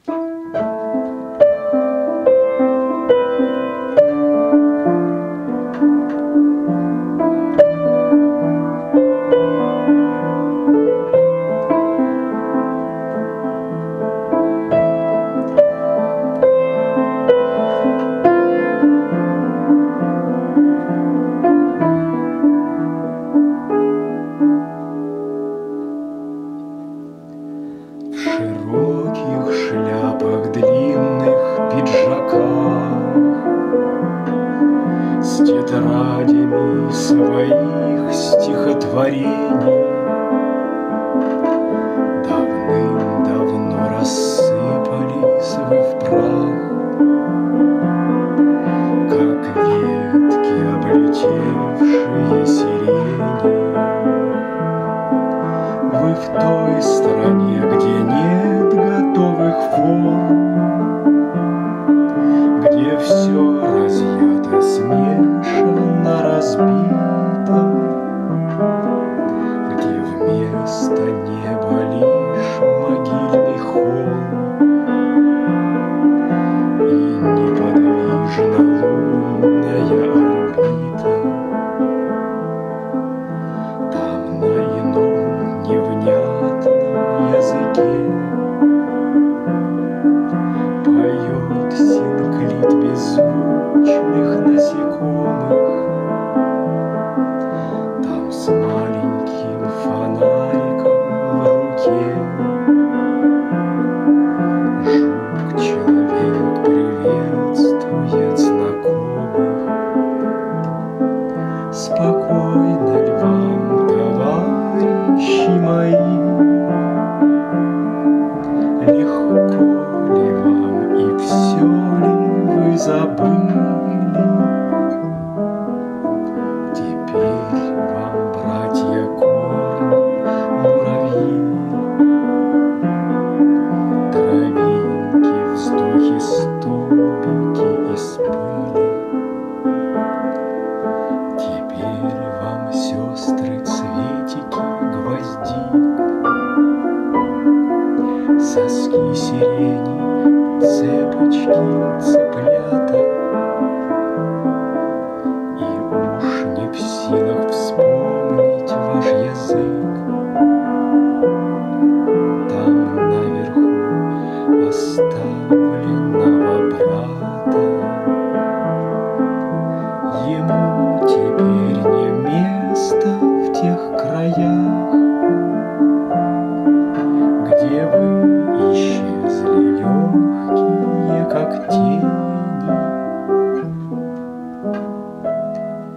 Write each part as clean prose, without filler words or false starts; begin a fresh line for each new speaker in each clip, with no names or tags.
широких шляпах, длинных пиджаках, с тетрадями своих стихотворений. Давным-давно рассыпались вы в прах, как ветки, облетевшие сирени. Вы в той стороне, где нет готовых форм, где все разъято, смешано, разбито, где вместо неба лишь могильный холм и неподвижна лунная орбита. Там на ином невнятном языке поет синклит беззвучных насекомых. Там с маленьким фонариком в руке жук-человек приветствует знакомых. Спокойно ль вам, товарищи мои? Легко ли вам и все ли вы забыли? Теперь вам, братья, корни, муравьи, травинки, вздохи, столбики из пыли. Теперь вам, сестры, цветики, гвоздик, соски сирени, цепочки, цыплята. И уж не в силах вспомнить ваш язык. Там наверху оставленного брата. Ему теперь не место в тех краях, где вы исчезли легкие, как тени.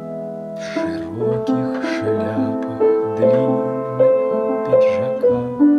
В широких шляпах, длинных пиджаках,